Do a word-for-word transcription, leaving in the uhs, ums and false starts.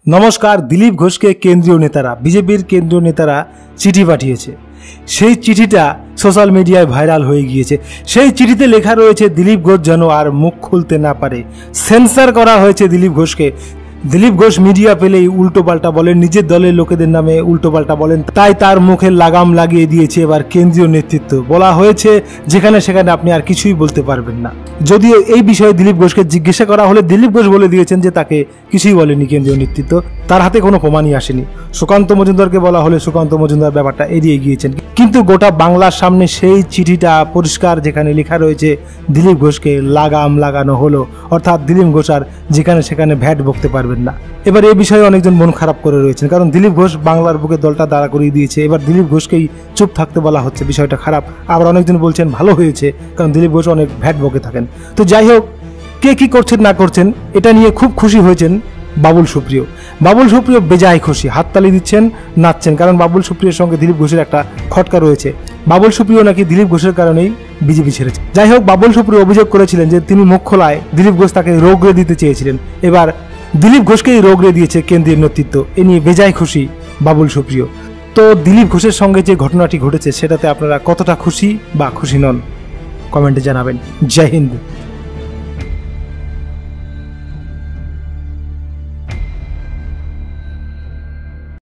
নমস্কার। দিলীপ ঘোষকে কেন্দ্রীয় নেতারা বিজেপির কেন্দ্রীয় নেতারা চিঠি পাঠিয়েছে। সেই চিঠিটা সোশ্যাল মিডিয়ায় ভাইরাল হয়ে গিয়েছে। সেই চিঠিতে লেখা রয়েছে দিলীপ ঘোষ যেন আর মুখ খুলতে না পারে। সেন্সার করা হয়েছে দিলীপ ঘোষকে। দিলীপ ঘোষ মিডিয়া পেলেই উল্টো পাল্টা বলেন, নিজের দলের লোকেদের নামে উল্টো পাল্টা বলেন, তাই তার মুখে লাগাম লাগিয়ে দিয়েছে এবার কেন্দ্রীয় নেতৃত্ব। বলা হয়েছে যেখানে সেখানে আপনি আর কিছুই বলতে পারবেন না। যদিও এই বিষয়ে দিলীপ ঘোষকে জিজ্ঞাসা করা হলে দিলীপ ঘোষ বলে দিয়েছেন যে তাকে কিছুই বলেনি কেন্দ্রীয় নেতৃত্ব, তার হাতে কোনো প্রমাণই আসেনি। সুকান্ত মজুমদারকে বলা হলে সুকান্ত মজুমদার ব্যাপারটা এড়িয়ে গিয়েছেন। কিন্তু গোটা বাংলার সামনে সেই চিঠিটা পরিষ্কার, যেখানে লেখা রয়েছে দিলীপ ঘোষকে লাগাম লাগানো হলো, অর্থাৎ দিলীপ ঘোষ আর যেখানে সেখানে ভ্যাট বকতে পারবেন না। এবার এই বিষয়ে অনেকজন মন খারাপ করে রয়েছেন, কারণ দিলীপ ঘোষ বাংলার বুকে দলটা দাঁড়া করিয়ে দিয়েছে। এবার দিলীপ ঘোষকেই চুপ থাকতে বলা হচ্ছে, বিষয়টা খারাপ। আবার অনেকজন বলছেন ভালো হয়েছে, কারণ দিলীপ ঘোষ অনেক ভ্যাট বকে থাকেন। তো যাই হোক, কে কি করছেন না করছেন এটা নিয়ে খুব খুশি হয়েছেন বাবুল সুপ্রিয়। বাবুল সুপ্রিয় বেজায় খুশি, হাততালি দিচ্ছেন, নাচছেন, কারণ বাবুল সুপ্রিয়র সঙ্গে দিলীপ ঘোষের একটা খটকা রয়েছে। বাবুল সুপ্রিয় নাকি দিলীপ ঘোষের কারণেই বিজেপি ছেড়েছে। যাই হোক, বাবুল সুপ্রিয় অভিযোগ করেছিলেন যে তিনি মুখ খোলায় দিলীপ ঘোষ তাকে রোগড়ে দিতে চেয়েছিলেন। এবার দিলীপ ঘোষকেই রোগড়ে দিয়েছে কেন্দ্রীয় নেতৃত্ব। এ নিয়ে বেজায় খুশি বাবুল সুপ্রিয়। তো দিলীপ ঘোষের সঙ্গে যে ঘটনাটি ঘটেছে সেটাতে আপনারা কতটা খুশি বা খুশি নন কমেন্টে জানাবেন। জয় হিন্দ।